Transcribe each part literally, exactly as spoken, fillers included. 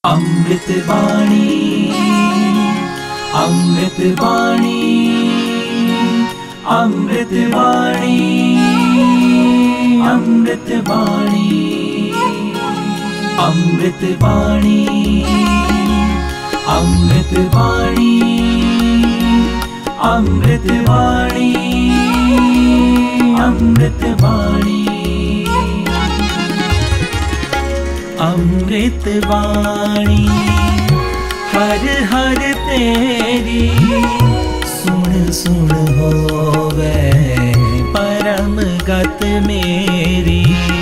अमृतवाणी अमृतवाणी अमृतवाणी अमृतवाणी अमृतवाणी अमृतवाणी अमृतवाणी अमृतवाणी अमृतवाणी हर हर तेरी सुन सुन होवे परम गत मेरी।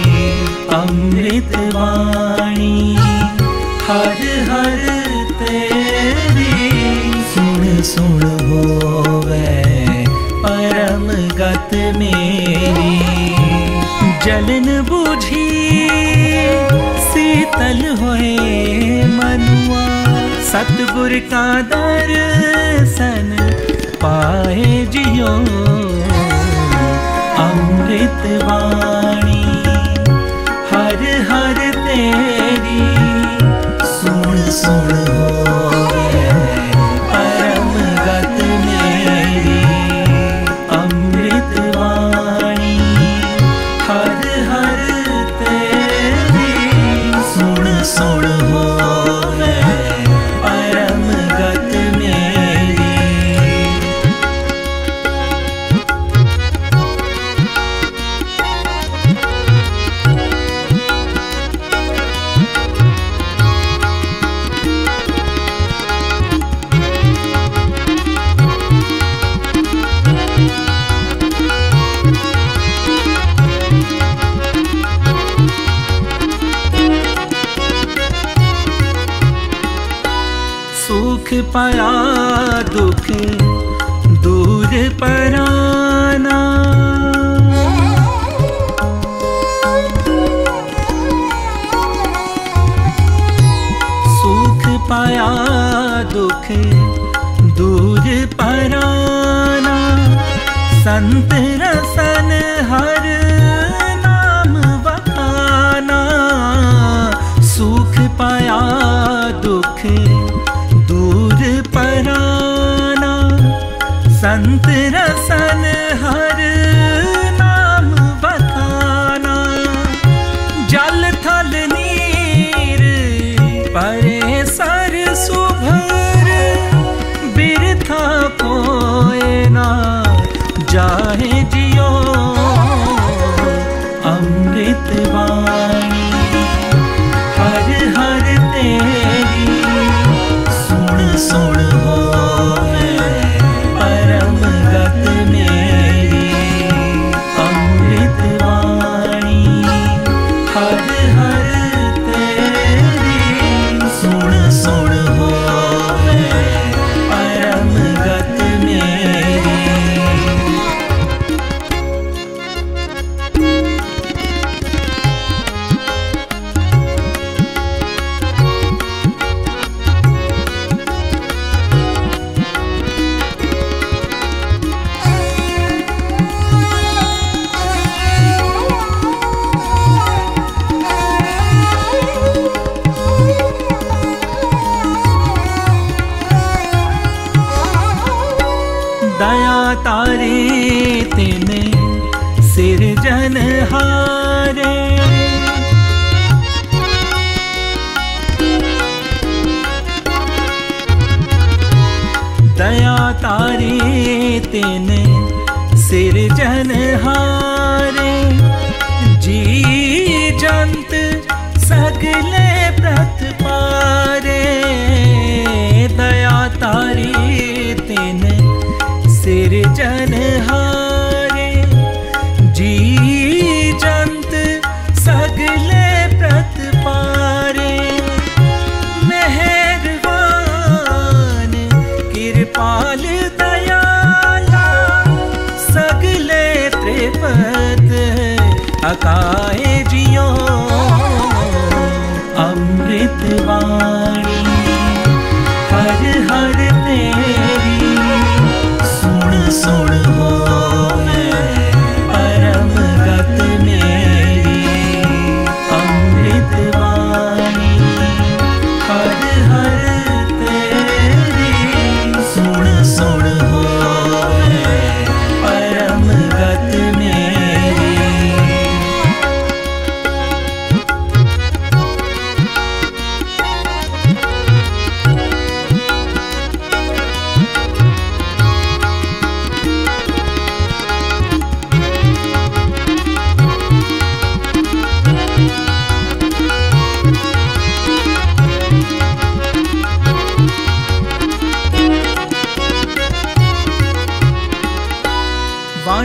अमृतवाणी हर हर तेरी सुन सुन होवे परम गत मेरी। जलन बुझी शीतल होए मनुआ सतगुर का दर्शन पाए जियो। अमृतवाणी हर हर तेरी सुन सुन होवे परम गत मेरी। अमृतवाणी हर हर तेरी सुन सुन होवे परम गत मेरी। सुख पाया दुख दूर पराना। सुख पाया दुख दूर पराना। संत रसन हर नाम बखाना। सुख पाया दुख दूर पराना। संत रसन हर नाम बखाना। जल थल नीर परे सर सुभर बिरथा कोय ना जाहे जियो। अमृतवाणी हर हर तेरी सुन सुन होवे परम गत मेरी। अमृतवाणी हर हर तेरी सुन सुन होवे परम गत मेरी। दया तारे तेने सिरजन हारे। दया तारे तेने सिरजन हारे। जी जंत सगले व्रत पारे। दया तारे तेने सिरजन हारे। जी जंत सगले व्रत पारे। मेहरबान कृपाल दयाला सगले त्रिपद अकाए जियो। अमृत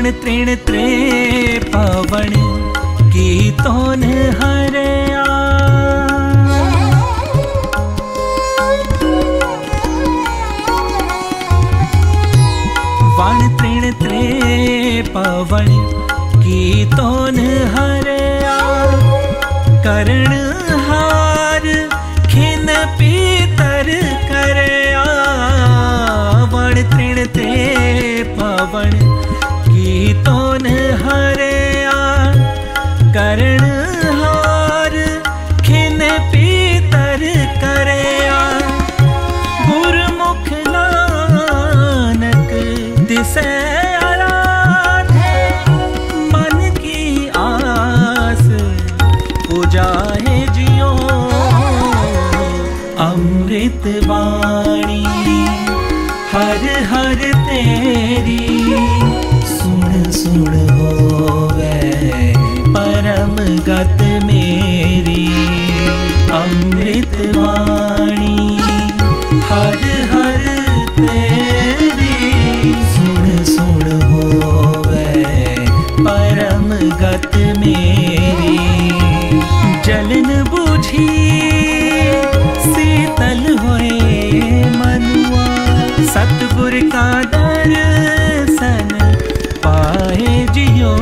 वण तृण त्रे पवन कीर्तन हरया। वण तृण त्रे पवन कीर्तन हरया। करण हार खिन पीतर करया। वण तृण त्रे पवन कीर्तन हरया। करण हार खिन पीतर करया। गुरमुख नानक दिसै आराधे। मन की आस पुजाए जियो। अमृत वाणी हर हर तेरी। सुन सुन होवे परम गत मेरी। अमृत वाणी हर हर तेरी। सुन सुन होवे परम गत मेरी। जलन बुझी शीतल होए मनुआ। सतगुर का दर्शन पाए जियो।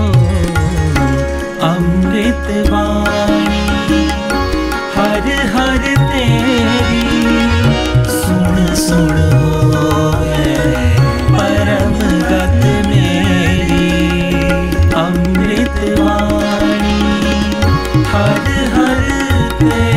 अमृत वाणी हर हर तेरी। सुन सुन होवे परम गत मेरी। अमृत वाणी हर हर तेरी।